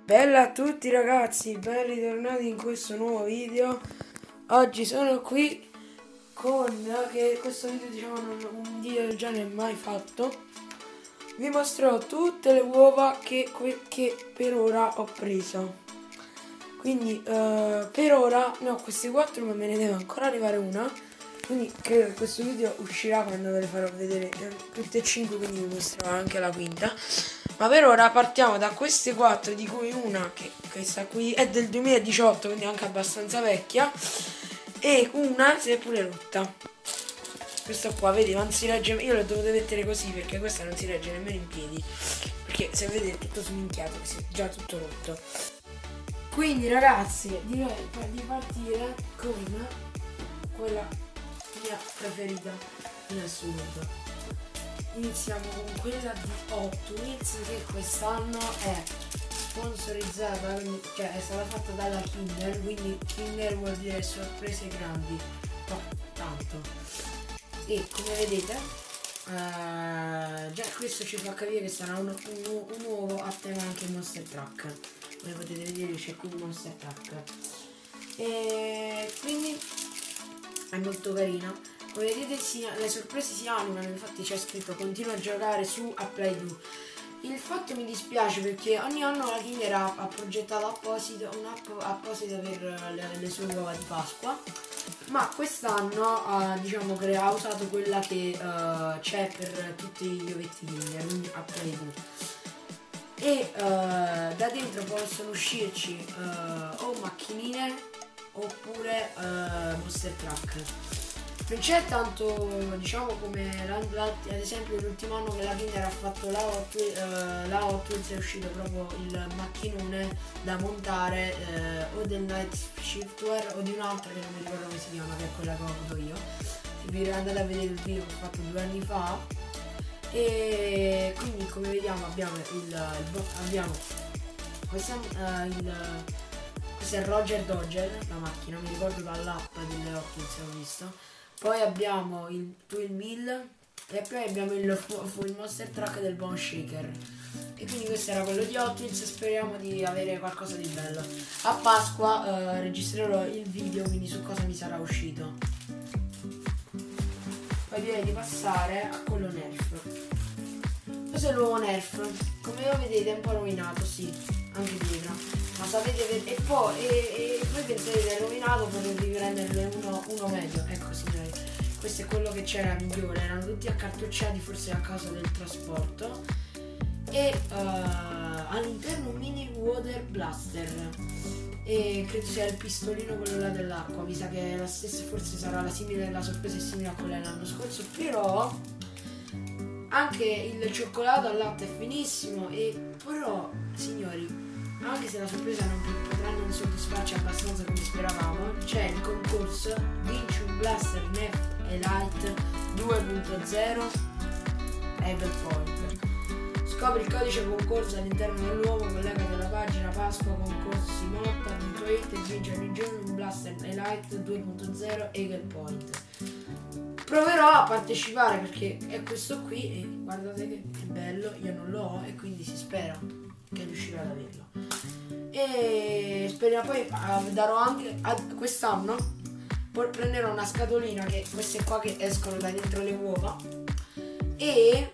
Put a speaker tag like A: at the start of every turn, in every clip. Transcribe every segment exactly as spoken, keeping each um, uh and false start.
A: Bella a tutti ragazzi, ben ritornati in questo nuovo video. Oggi sono qui con, che questo video diciamo non, un video del genere mai fatto. Vi mostrerò tutte le uova che, che per ora ho preso. Quindi uh, per ora ne ho queste quattro, ma me ne deve ancora arrivare una. Quindi credo che questo video uscirà quando ve le farò vedere tutte e cinque, quindi vi mostrerò anche la quinta. Ma per ora partiamo da queste quattro, di cui una che questa qui è del duemiladiciotto, quindi anche abbastanza vecchia, e una si è pure rotta. Questa qua, vedi, non si regge, io l'ho dovuta mettere così perché questa non si regge nemmeno in piedi, perché se vedete è tutto sminchiato, è già tutto rotto. Quindi ragazzi, direi di partire con quella mia preferita in assoluto. Iniziamo con quella di Hot Wheels, che quest'anno è sponsorizzata, quindi, cioè è stata fatta dalla Kinder, quindi Kinder vuol dire sorprese grandi, no, tanto. E come vedete uh, già questo ci fa capire che sarà un, un, un uovo a tema anche Monster Truck. Come potete vedere c'è qui un Monster Truck, e quindi è molto carina. Come vedete si, le sorprese si animano, infatti c'è scritto continua a giocare su ApplyDo. Il fatto mi dispiace perché ogni anno la Kinder ha, ha progettato un'app apposita per le, le sue uova di Pasqua, ma quest'anno ha diciamo, ha usato quella che uh, c'è per tutti gli ovetti Kinder, quindi ApplyDo. E uh, da dentro possono uscirci uh, o macchinine oppure uh, Monster Truck. Non c'è tanto, diciamo, come la, la, ad esempio l'ultimo anno che la Kinder ha fatto la Hot, uh, la Hot Wheels è uscito proprio il macchinone da montare uh, o del Night Shiftwear o di un'altra che non mi ricordo come si chiama, che è quella che ho avuto io. Vi andate a vedere il video che ho fatto due anni fa. E quindi come vediamo abbiamo il, il abbiamo questo, uh, il, questo è Roger Dodger, la macchina, mi ricordo dall'app delle Hot Wheels ho visto. Poi abbiamo il Twin Mill e poi abbiamo il, il Monster Truck del Bone Shaker. E quindi questo era quello di Hot Wheels. Speriamo di avere qualcosa di bello. A Pasqua uh, registrerò il video, quindi su cosa mi sarà uscito. Poi direi di passare a quello Nerf. Questo è il nuovo Nerf. Come lo vedete è un po' rovinato, sì, anche dietro. Ma sapete, e poi e, e voi pensate che è rovinato per riprenderne uno, uno meglio. Ecco signori, questo è quello che c'era migliore, erano tutti accartocciati forse a causa del trasporto. E uh, all'interno un mini water blaster, e credo sia il pistolino quello là dell'acqua. Mi sa che è la stessa, forse sarà la simile, la sorpresa è simile a quella dell'anno scorso, però anche il cioccolato al latte è finissimo. E però signori, anche se la sorpresa non potrà non soddisfarci abbastanza come speravamo, c'è il concorso vinci un blaster Nerf Elite due punto zero Eagle Point. Scopri il codice concorso all'interno dell'uovo, collegati alla pagina pasqua concorsi motta punto it e vinci ogni giorno un blaster Elite due punto zero Eagle Point. Proverò a partecipare perché è questo qui e guardate che è bello, io non lo ho e quindi si spera che riuscirò ad averlo. E speriamo, poi uh, darò anche quest'anno prenderò una scatolina, che queste qua che escono da dentro le uova, e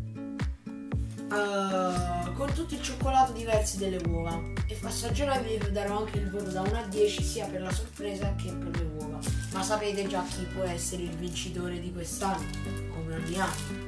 A: uh, con tutti il cioccolato diversi delle uova, e assaggerò e vi darò anche il voto da uno a dieci sia per la sorpresa che per le uova. Ma sapete già chi può essere il vincitore di quest'anno, come ogni anno.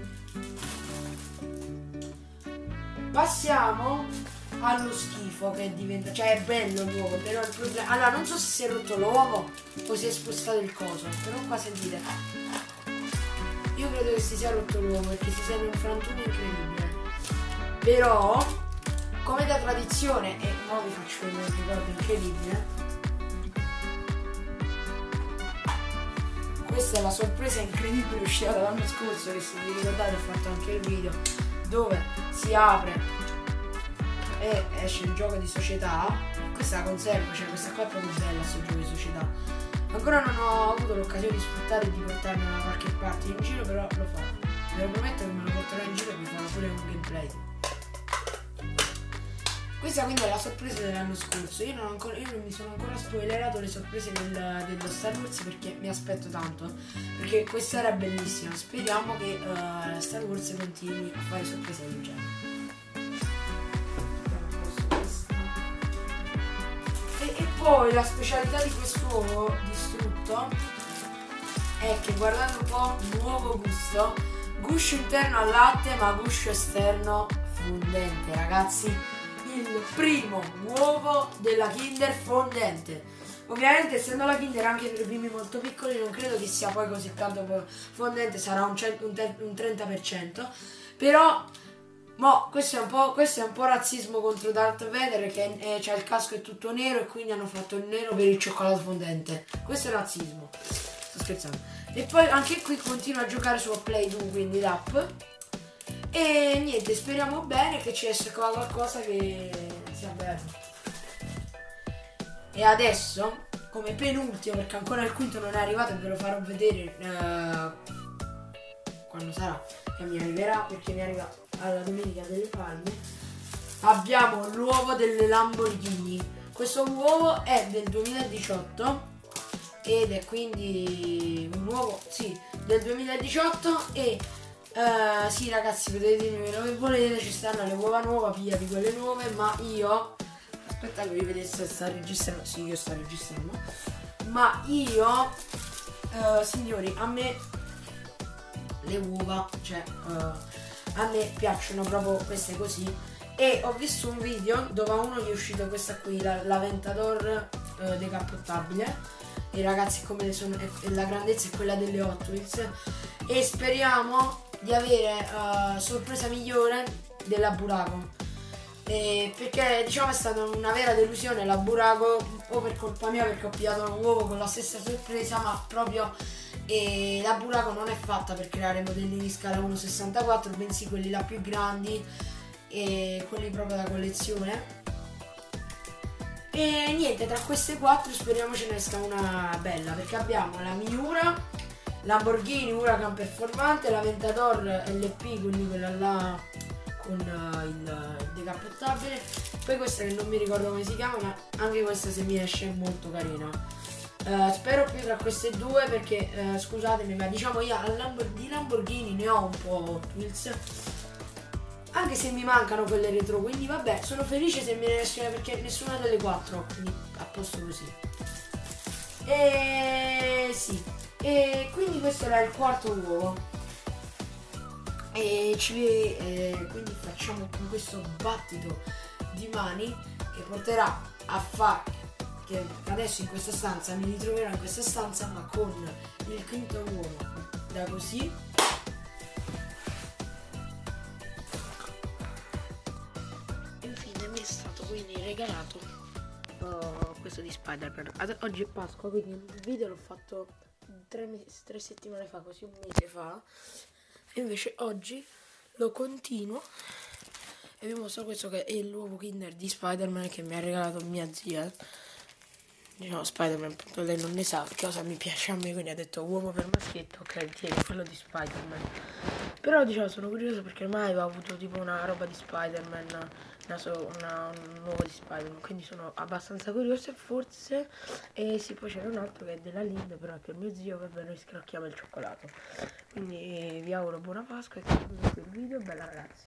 A: Passiamo allo schifo che diventa, cioè è bello l'uovo, però il problema, allora non so se si è rotto l'uovo o si è spostato il coso, però qua sentite, io credo che si sia rotto l'uovo perché si serve un frantume incredibile. Però come da tradizione, e ora vi faccio vedere un ricordo incredibile, questa è la sorpresa incredibile uscita l'anno scorso, che se vi ricordate ho fatto anche il video dove si apre e esce il gioco di società. Questa la conservo, cioè questa qua è proprio bella, questo gioco di società. Ancora non ho avuto l'occasione di sfruttare e di portarmela da qualche parte in giro, però lo farò. Ve lo prometto che me lo porterò in giro e vi farò pure un gameplay. Questa quindi è la sorpresa dell'anno scorso. Io non, ancora, io non mi sono ancora spoilerato le sorprese del, dello Star Wars perché mi aspetto tanto. Perché questa era bellissima. Speriamo che uh, Star Wars continui a fare sorprese del genere. E, e poi la specialità di quest'uovo distrutto è che, guardate un po', nuovo gusto, guscio interno al latte ma guscio esterno fondente, ragazzi. Il primo uovo della Kinder fondente. Ovviamente, essendo la Kinder anche per i primi molto piccoli, non credo che sia poi così tanto fondente, sarà un, un, un trenta per cento. Però mo, questo, è un po', questo è un po' razzismo contro Darth Vader, che è, c'ha il casco è tutto nero e quindi hanno fatto il nero per il cioccolato fondente. Questo è razzismo. Sto scherzando. E poi anche qui continua a giocare su Play due, quindi l'app. E niente, speriamo bene che ci esca qualcosa che sia bello. E adesso, come penultimo, perché ancora il quinto non è arrivato e ve lo farò vedere uh, quando sarà, che mi arriverà, perché mi arriva alla Domenica delle Palme, abbiamo l'uovo delle Lamborghini. Questo uovo è del duemiladiciotto ed è quindi un uovo, sì, del duemiladiciotto e Uh, sì ragazzi, potete dirmi quello che volete, ci stanno le uova nuove, pigliate quelle nuove, ma io, aspetta che vi vedesse se sta registrando, sì io sto registrando, ma io, uh, signori, a me le uova, cioè uh, a me piacciono proprio queste così, e ho visto un video dove a uno gli è uscito questa qui, la, l'Aventador uh, decappottabile, e ragazzi come sono, è, la grandezza è quella delle Hot Wheels, e speriamo di avere uh, sorpresa migliore della Burago, eh, perché diciamo è stata una vera delusione la Burago, o per colpa mia perché ho pigliato un uovo con la stessa sorpresa, ma proprio eh, la Burago non è fatta per creare modelli di scala uno virgola sessantaquattro, bensì quelli là più grandi e quelli proprio da collezione. E niente, tra queste quattro speriamo ce ne esca una bella, perché abbiamo la Miura, Lamborghini Huracan performante, l'Aventador L P, quindi quella là con uh, il, il decappottabile, poi questa che non mi ricordo come si chiama, ma anche questa se mi esce è molto carina. Uh, spero più tra queste due perché uh, scusatemi, ma diciamo io Lambor- di Lamborghini ne ho un po' Hot Wheels, anche se mi mancano quelle retro, quindi vabbè, sono felice se me ne esce perché nessuna delle quattro, quindi a posto così. E sì. E quindi questo era il quarto uovo e ci, eh, quindi facciamo con questo battito di mani che porterà a far che adesso in questa stanza mi ritroverò in questa stanza, ma con il quinto uovo da così, infine mi è stato quindi regalato uh, questo di Spider-Man. Oggi è Pasqua, quindi il video l'ho fatto Tre, tre settimane fa, quasi un mese fa, e invece oggi lo continuo e vi mostro questo che è il nuovo Kinder di Spider-Man che mi ha regalato mia zia. Diciamo Spider-Man, appunto, lei non ne sa cosa mi piace a me, quindi ha detto uomo per maschietto, ok, tieni quello di Spider-Man. Però diciamo sono curioso perché ormai avevo avuto tipo una roba di Spider-Man, una, so, una, un nuovo di Spider-Man, quindi sono abbastanza curioso, e forse eh, sì, poi c'era un altro che è della Lind, però è per mio zio, vabbè, noi scrocchiamo il cioccolato. Quindi eh, vi auguro buona Pasqua e continuate il video, bella ragazzi.